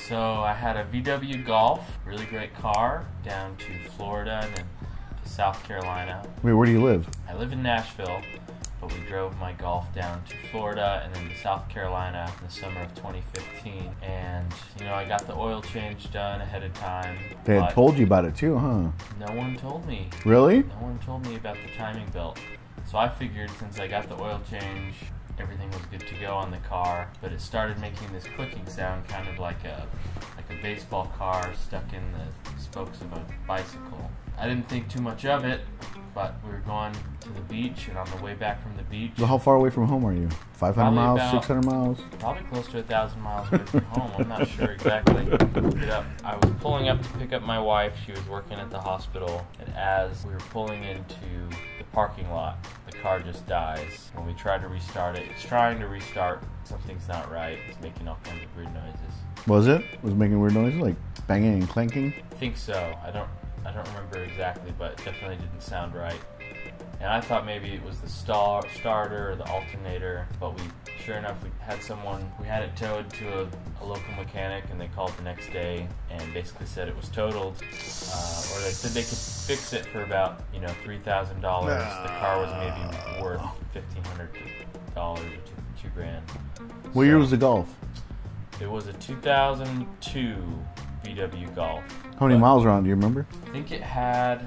So I had a VW Golf, really great car, down to Florida and then to South Carolina. Wait, where do you live? I live in Nashville, but we drove my Golf down to Florida and then to South Carolina in the summer of 2015. And, you know, I got the oil change done ahead of time. They had told you about it too, huh? No one told me. Really? No one told me about the timing belt. So I figured since I got the oil change, everything was good to go on the car, but it started making this clicking sound, kind of like a baseball car stuck in the spokes of a bicycle. I didn't think too much of it, but we were going to the beach, and on the way back from the beach... So how far away from home are you? 500 miles, 600 miles? Probably close to 1,000 miles away from home. I'm not sure exactly. I was pulling up to pick up my wife. She was working at the hospital, and as we were pulling into the parking lot, the car just dies. When we try to restart it, it's trying to restart. Something's not right. It's making all kinds of weird noises. Was it? Was it making weird noises, like banging and clanking? I think so. I don't remember exactly, but it definitely didn't sound right. And I thought maybe it was the starter or the alternator, but sure enough, we had it towed to a local mechanic, and they called the next day and basically said it was totaled, or they said they could fix it for about, $3,000. The car was maybe worth $1,500 or $2,000. What year was the Golf? It was a 2002 VW Golf. How many miles were on? Do you remember? I think it had,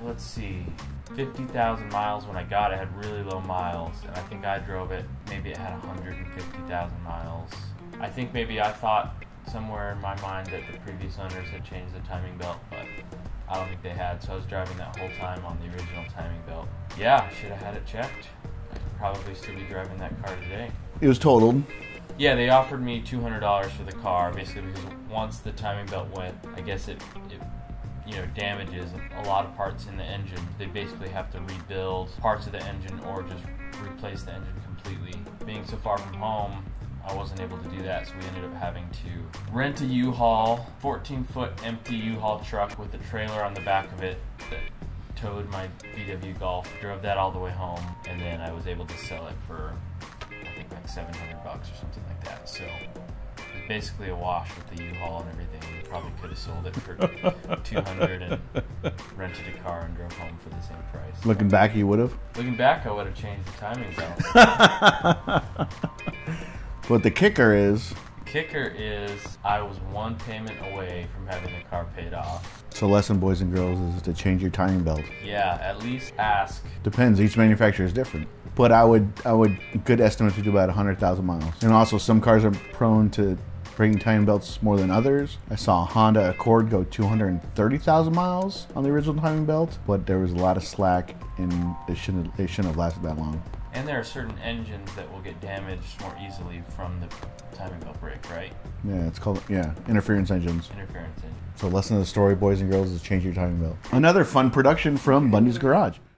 50,000 miles when I got it. It had really low miles, and I think I drove it, maybe it had 150,000 miles. I think maybe I thought somewhere in my mind that the previous owners had changed the timing belt, but I don't think they had, so I was driving that whole time on the original timing belt. Yeah, I should have had it checked. I could probably still be driving that car today. It was totaled. Yeah, they offered me $200 for the car, basically because once the timing belt went, I guess it damages a lot of parts in the engine. They basically have to rebuild parts of the engine or just replace the engine completely. Being so far from home, I wasn't able to do that, so we ended up having to rent a U-Haul, 14-foot empty U-Haul truck with a trailer on the back of it that towed my VW Golf, drove that all the way home, and then I was able to sell it for, I think, like $700 or something like that. So it's basically a wash with the U-Haul and everything. We probably could have sold it for $200 and rented a car and drove home for the same price. Looking back, you would have? Looking back, I would have changed the timing belt. But the kicker is... I was one payment away from having the car paid off. So lesson, boys and girls, is to change your timing belt. Yeah, at least ask. Depends. Each manufacturer is different. But I would good estimate to do about 100,000 miles. And also, some cars are prone to breaking timing belts more than others. I saw a Honda Accord go 230,000 miles on the original timing belt, but there was a lot of slack, and it shouldn't have lasted that long. And there are certain engines that will get damaged more easily from the timing belt break, right? Yeah, it's called, interference engines. Interference engines. So lesson of the story, boys and girls, is change your timing belt. Another fun production from Bundy's Garage.